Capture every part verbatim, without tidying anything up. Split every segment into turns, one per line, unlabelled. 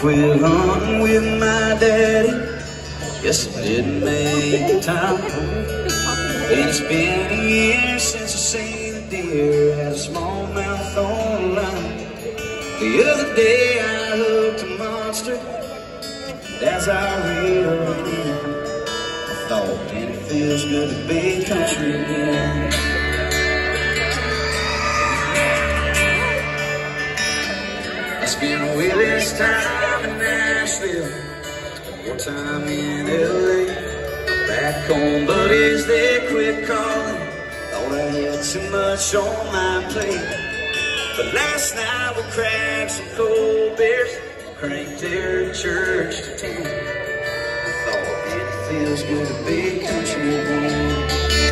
quit hunting with my daddy. Guess I didn't make the time. And it's been a year since I seen a deer had a smallmouth on the line. The other day I hooked a monster. As I reeled in, I thought, man, it feels good to be country again. I spent a Willie's time in Nashville, more time in L A. Back home, buddies, they quit calling. Thought I had too much on my plate. But last night we cracked some cold beers, cranked their church to ten. I thought, man, it feels good to be country again.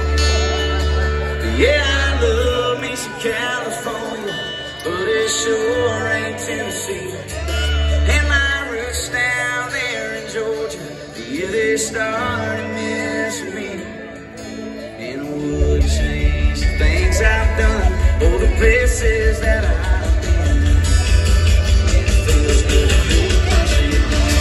Yeah, I love me some California, but it sure ain't Tennessee. And my roots down there in Georgia, yeah, they started missing me. And I wouldn't change the things I've done or the places that I've been. And it feels good to be country again.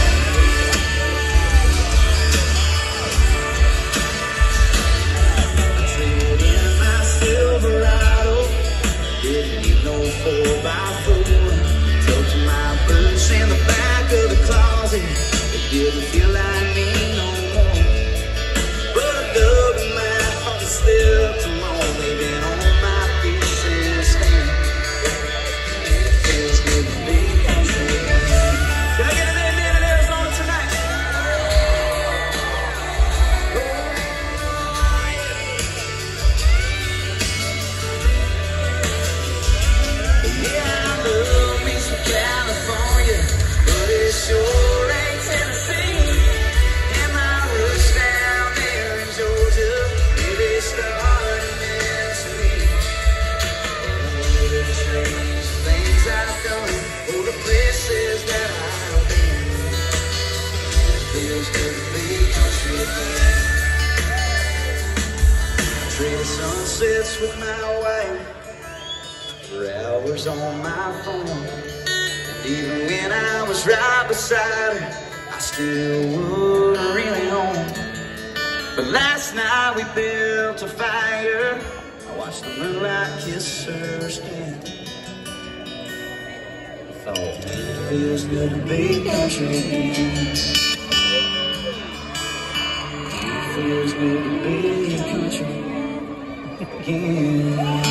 I traded in my Silverado, didn't need no four by four. Tucked my boots in the back of the closet, it didn't feel like me no more. But I dug a map on the slip to long, leaving on my feet since then. And it feels good to be country again. Can I get an amen in Arizona tonight? Yeah, I love me some California, but it sure ain't Tennessee. And my roots down there in Georgia, yeah, they started missing me. And I wouldn't change the things I've done or the places that I've been. And it feels good to be country again. Traded sunsets with my wife for hours on my phone. And even when I was right beside her, I still wouldn't really home. But last night we built a fire. I watched the moonlight kiss her skin. I thought, man, it feels good to be country again. It feels good to be country again.